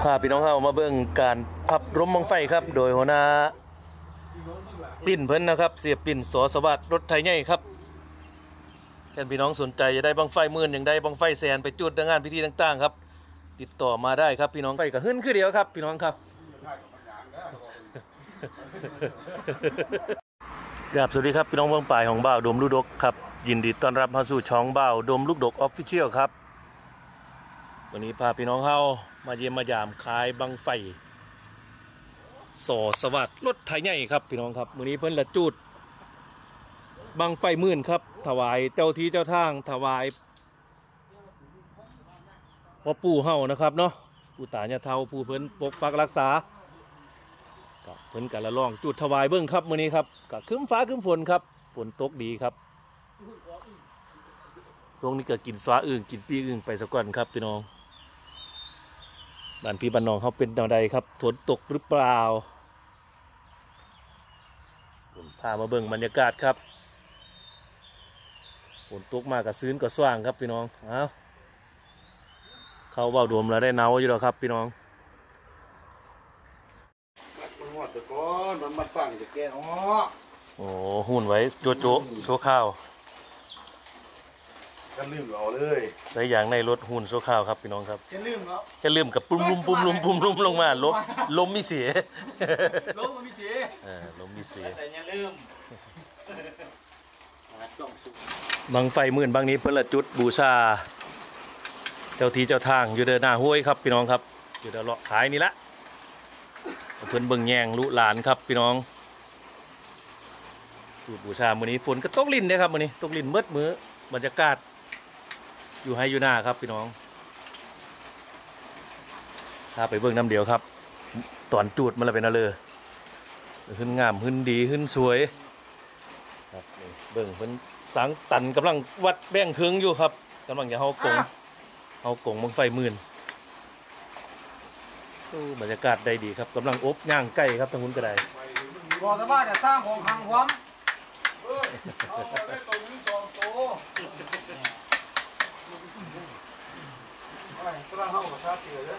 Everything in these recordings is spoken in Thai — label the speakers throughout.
Speaker 1: พาพี่น้องเข้ามาเบิ่งการพับร่มบังไฟครับโดยหัวหน้าปิ้นเพิ่นนะครับเสียปิ้นสอสวัสดิ์รถไถใหญ่ครับแค่พี่น้องสนใจจะได้บังไฟหมื่นอย่างใดบังไฟแสนไปจุดงานพิธีต่างๆครับติดต่อมาได้ครับพี่น้องไฟกับหึ่นคือเดียวครับพี่น้องครับครับสวัสดีครับพี่น้องเมืองป่ายของบ่าวดมลูกดกครับยินดีต้อนรับเข้าสู่ช่องบ่าวดมลูกดกออฟฟิเชียลครับวันนี้พาพี่น้องเข้ามาเยี่ยมมายามขายบังไฟสอสวัสดิ์รถไถใหญ่ครับพี่น้องครับวันนี้เพิ่นละจุดบังไฟหมื่นครับถวายเจ้าที่เจ้าทางถวายพ่อปู่เฮานะครับเนาะปู่ตาเนี่ยเท่าปู่เพิ่นปกปักรักษากับเพิ่นกันละล่องจุดถวายเบิ้งครับมื้อนี้ครับกับครึ้มฟ้าครึ้มฝนครับฝนตกดีครับช่วงนี้ก็กินซ้าอึ่งกินปีอึ่งไปสักก่อนครับพี่น้องบ้านพี่บ้านน้องเขาเป็นแนวใดครับฝนตกหรือเปล่าผมพามาเบิ่งบรรยากาศครับฝนตกมากับซื้นกับสว่างครับพี่น้องเขาเบาดวมแล้วได้เนาอยู่แล้วครับพี่น้อง
Speaker 2: มันหอดตะก้อนมันมัดฟังจะแก่
Speaker 1: โอ้หุ่นไว้โจโจ้โซข้าว
Speaker 2: กันลืมเอาเลย
Speaker 1: ใส่อย่างในรถหุ่นโซข้าวครับพี่น้องครับ
Speaker 2: แค่ลืมครับ
Speaker 1: แค่ลืมกับปุ่มลุ่มลงมาลมมีเสีย
Speaker 2: ลมมีเสีย
Speaker 1: ลมมีเสีย
Speaker 2: แต่อย่าลืม
Speaker 1: บังไฟหมื่นบางนี้เพื่อละจุดบูชาเจ้าที่เจ้าทางอยู่เดินหน้าห้วยครับพี่น้องครับอยู่เดินเลาะขายนี่ละเพื่อนเบิ่งแยงลุหลานครับพี่น้องจุดบูชามื้อนี้ฝนก็ตกลิ่นนะครับมื้อนี้ตกลิ่นมืดมื้อบรรยากาศอยู่ให้อยู่หน้าครับพี่น้องถ้าไปเบิ่งน้ำเดียวครับตอนจูดมันละเป็นอะไรขึ้นงามขึ้นดีขึ้นสวยครับเบิ่งเพิ่นสังตันกำลังวัดแบ่งเครื่องอยู่ครับกำลังจะเฮากงบังไฟหมื่นบรรยากาศได้ดีครับกำลังอบย่างไก่ครับทางนู้นก็ได้
Speaker 2: บ่สามารถจะสร้างของขังความเอาไปตรงนี้สองโตกำลังเข้ากับชาติเลย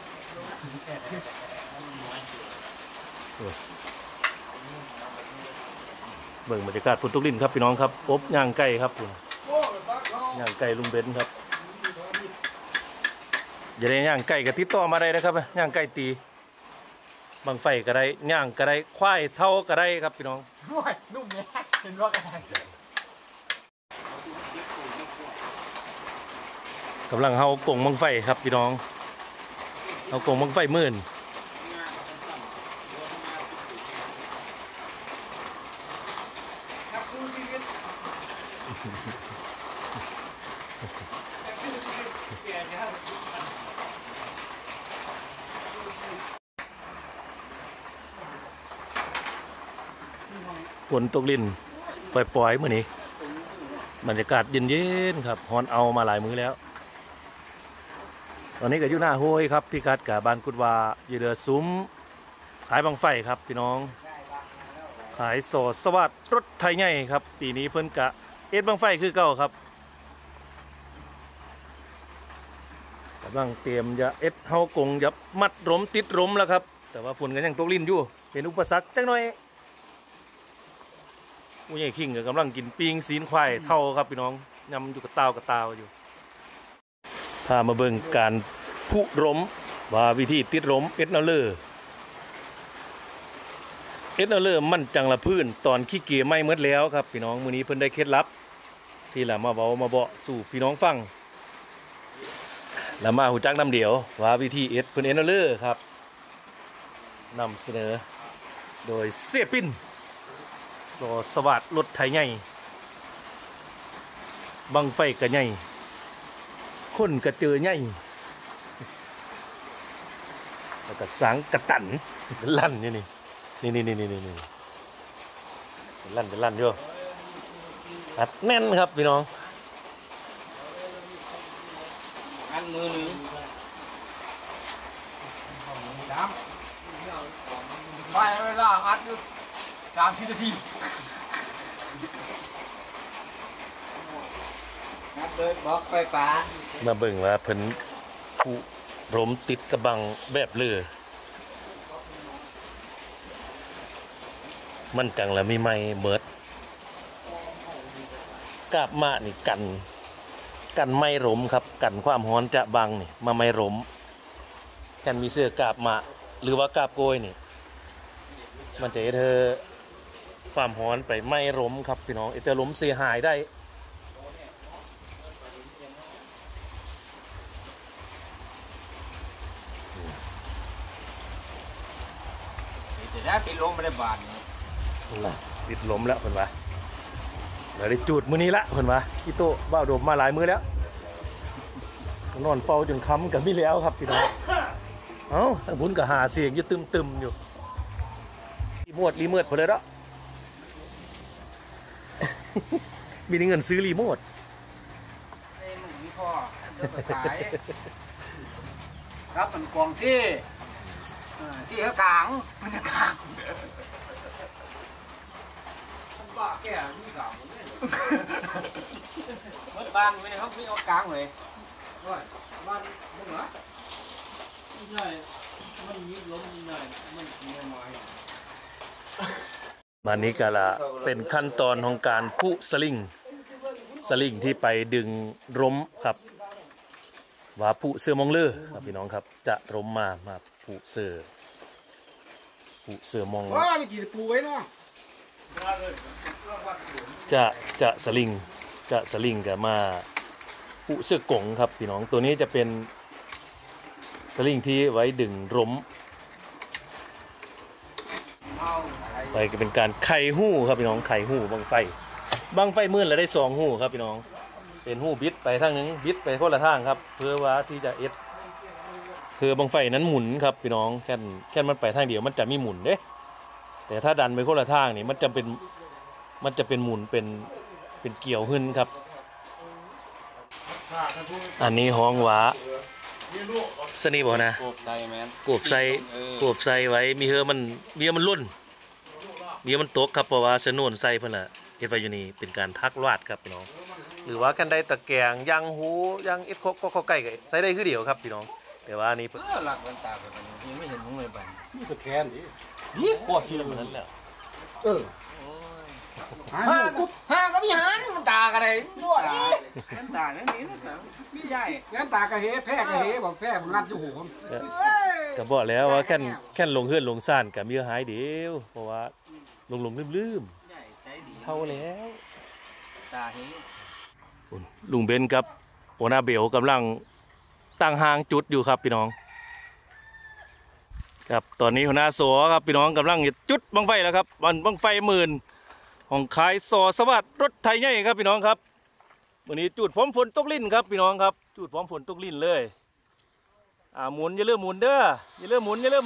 Speaker 1: เบิ่งบรรยากาศฝนตกลิ้นครับพี่น้องครับอบย่างไก่ครับคุณย่างไก่ลุงเบนครับอย่าได้ย่างไก่กับติดต่อมาได้นะครับย่างไก่ตีบังไฟก็ได้ย่างก็ได้ควายเท่าก็ได้ครับพี่น้อง
Speaker 2: นุ่มเนี่ยเห็นว่ากัน
Speaker 1: กำลังเฮากงบังไฟครับพี่น้องเฮากงบังไฟหมื่นฝนตกลิ่นปล่อยๆเมื่อนี้บรรยากาศเย็นๆครับฮอนเอามาหลายมื้อแล้วตอนนี้ก็อยู่หน้าห้วยครับพี่กัดกับบ้านกุดวาอยู่เดือซุ้มขายบังไฟครับพี่น้องขายสอสวัสดิ์รถไถใหญ่ครับปีนี้เพิ่นกะเอ็ดบังไฟคือเก่าครับกำลังเตรียมจะเอ็ดเฮากงจะมัดร่มติดร่มแล้วครับแต่ว่าฝนกันยังตกลิ่นอยู่เป็นอุปสรรคจังหน่อยผู้ใหญ่ขิงก็กำลังกินปิ้งซีนควายเท่าครับพี่น้องยำอยู่กับตาอยู่พามาเบิ่งการพุร่มว่าวิธีติดร่มเอ็ดนาเลอร์มันจังละพื้นตอนขี้เกียจไม่เมื่อแล้วครับพี่น้องมื้อนี้เพิ่นได้เคล็ดลับที่ละมาเว้ามาเบาสู่พี่น้องฟังแล้วมาหูจักน้ำเดียวว่าวิธีเอ็ดเพิ่นเอ็ดนาเลอร์ครับนำเสนอโดยเสียปิ้นสอสวัสดิ์รถไถใหญ่บังไฟกระใหญ่คนกระเจอใหญ่แล้วก็สังกระตันลั่นนี่ลั่นอยู่อัดแน่นครับพี่น้อง
Speaker 2: อันมือหนึ่งไปเวลาอัดอยู่30 นาทีนับเลยบอกไปป๋า
Speaker 1: มาเบิ่งว่าเพิ่นผู้รมติดกระบังแบบเรือมันจังละมีไม้เบิดกาบมะนี่กันไม่รมครับกันความร้อนจะบังนี่มาไม่รมกันมีเสื้อกาบมะหรือว่ากาบโกยนี่มันจะให้เธอความร้อนไปไม่รมครับพี่น้องจะล้มเสียหายได้
Speaker 2: จะได้ปีลงไม่ได้บาน
Speaker 1: ติดล้มแล้วเพิ่นว่าเดี๋ยวได้จูดมื้อนี้ละเพิ่นว่าขี้โต้บ้าวโดมมาหลายมื้อแล้วนอนเฝ้าจนค้ำกับมีแล้วครับพี่น้องเอ้าทางบุญก็หาเสียงอยู่ตึมๆอยู่รีโมทเพิ่นเลยเนาะ มีเงินซื้อรีโมท
Speaker 2: ไอ้มึงมีพ่อเดินไปขายครับมันกองซี่ซี่ข้ากลางมันจะกลางบ้าแก่นี่กลางมันบ้านไม่ได้เขาไม่เอากลางเลยบ้านมึงเหรอไม่ใช่มันมีล้มใหญ่มันมีไม้
Speaker 1: มานี้ก็ละเป็นขั้นตอนของการพุสลิงที่ไปดึงร่มครับว่าพุเสือมองเลือครับพี่น้องครับจะร่มมาพุเสือมอง
Speaker 2: ว้าไม่กี่ปูไว้เนาะ
Speaker 1: จะสลิงกับมาพุเสือกงครับพี่น้องตัวนี้จะเป็นสลิงที่ไว้ดึงร่มไปก็เป็นการไข่หู้ครับพี่น้องไข่หู้บังไฟมื่นแล้วได้2หู้ครับพี่น้องเป็นหู้บิดไปทางนึงบิดไปคนละทางครับเพื่อว่าที่จะคือบังไฟนั้นหมุนครับพี่น้องแค่มันไปทางเดียวมันจะมีหมุนเด้แต่ถ้าดันไปคนละทางนี่มันจะเป็นหมุนเป็นเกี่ยวหึนครับอันนี้ห้องหวาสนีบ่นะ
Speaker 2: กบใส่แมน
Speaker 1: กบใส่ไว้มีเฮือมันลุ่นมีมันตกครับเพราะว่าสนุนใส่เพิ่นน่ะเฮ็ดไว้อยู่นี่เป็นการทักลาดครับพี่น้องหรือว่ากันได้ตะแกรงยางหูยางเอ็ดก็ใกล้ก็ใส่ได้คือเดียวครับพี่น้องแต่ว่านี่
Speaker 2: หลักมันตาแบบนี้ไม่เห็นมึงเลยบ้าน
Speaker 3: นี่ตะแคนนี่ขอซื้อ
Speaker 1: นั้นแหละ
Speaker 2: ห้าก็มีหันมันตากันเลยด้วยน้ำตาเนี่ยนี่นะพี่ใหญ่
Speaker 3: งั้นตากระเฮแพ้กระเฮบอกแพ้มันรัดอยู่หูผม
Speaker 1: ก็บอกแล้วว่าแค่ลงเฮือนลงซ่านกับมีหายเดียวเพราะว่าลงลืมเท่าแล้ว
Speaker 2: ตาเฮ
Speaker 1: ลุงเบนกับโอนาเบลกำลังตั้งหางจุดอยู่ครับพี่น้องครับตอนนี้หัวหน้าโสครับพี่น้องกำลังจุดบังไฟแล้วครับบังไฟ10,000ของขายสอสวัสดิ์รถไถใหญ่ครับพี่น้องครับวันนี้จุดพร้อมฝนตกลิ้นครับพี่น้องครับจุดพร้อมฝนตกลิ้นเลยหมุนอย่าเลื่อนหมุนเด้ออย่าเลื่อนหมุนเลย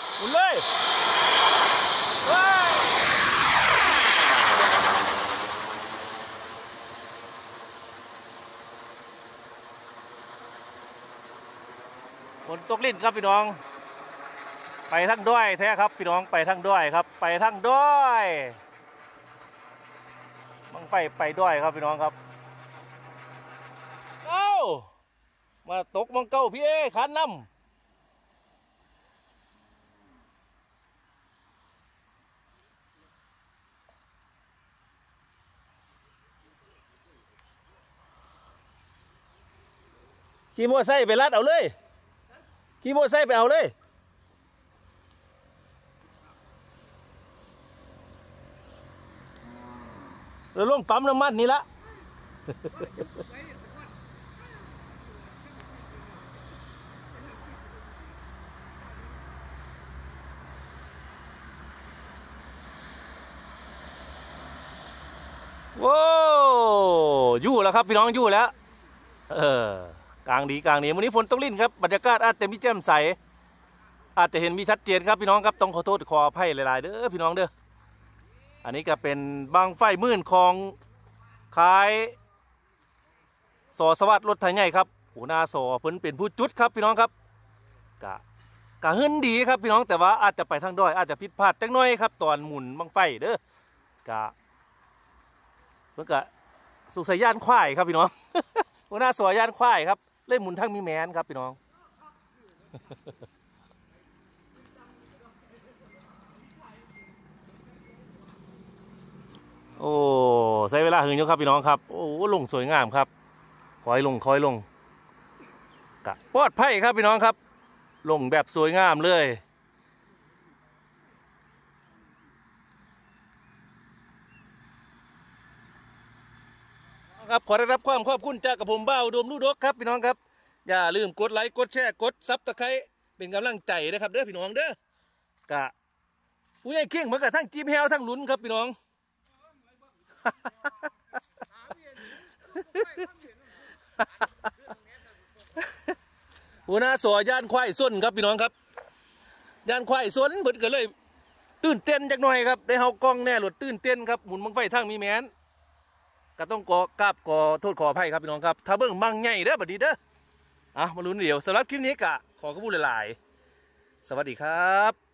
Speaker 1: ฝนตกลิ้นครับพี่น้องไปทั้งด้อยแท้ครับพี่น้องไปทั้งด้อยครับไปทั้งด้อยบังไฟไปด้อยครับพี่น้องครับเอ้ามาตกบังเก้าพี่ขันน้ำขี่มอไซค์ไปลัดเอาเลยขี่มอไซค์ไปเอาเลยเราลงปั๊มน้ำมันนี่ละว้าวอยู่แล้วครับพี่น้องอยู่แล้วกลางดีวันนี้ฝนตกลิ้นครับบรรยากาศอาจจะมีแจ่มใสอาจจะเห็นมีชัดเจนครับพี่น้องครับต้องขอโทษขออภัยหลายๆเด้อพี่น้องเด้ออันนี้ก็เป็นบังไฟมื่นของขายสอสวัสดิ์รถไถใหญ่ครับหัวหน้าสอเพิ่นเป็นผู้จุดครับพี่น้องครับกะเฮินดีครับพี่น้องแต่ว่าอาจจะไปทางด้อยอาจจะผิดพลาดจักหน่อยครับตอนหมุนบังไฟเด้อกะเพิ่นกะสุสายานควายครับพี่น้อง หัวหน้าสอยานควายครับเล่นหมุนทั้งมีแมนครับพี่น้องโอ้ใช้เวลาหึงอยู่ครับพี่น้องครับโอ้ลงสวยงามครับคอยลงกะปลอดภัยครับพี่น้องครับลงแบบสวยงามเลยครับขอได้รับความขอบคุณจากกับผมบ้าวอุดมลูกดกครับพี่น้องครับอย่าลืมกดไลค์กดแชร์กดซับสไครต์เป็นกำลังใจนะครับเด้อพี่น้องเด้อกะผู้ใหญ่เข่งเหมือนกับทั้งจีบแฮวทั้งลุ้นครับพี่น้อง หัวหน้าสอย่านควายส้นครับพี่น้องครับย่านควายส้นเพิ่นก็เลยตื่นเต้นจักหน่อยครับได้เฮากล้องแน่หลดตื่นเต้นครับหมุนบังไฟทางมีแมนก็ต้องกราบโทษขออภัยครับพี่น้องครับถ้าเบิ่งมั่งใหญ่เด้อบัดนี้เด้อมาลุ้นเดี๋ยวสำหรับคลิปนี้กะขอขอบคุณหลายๆสวัสดีครับ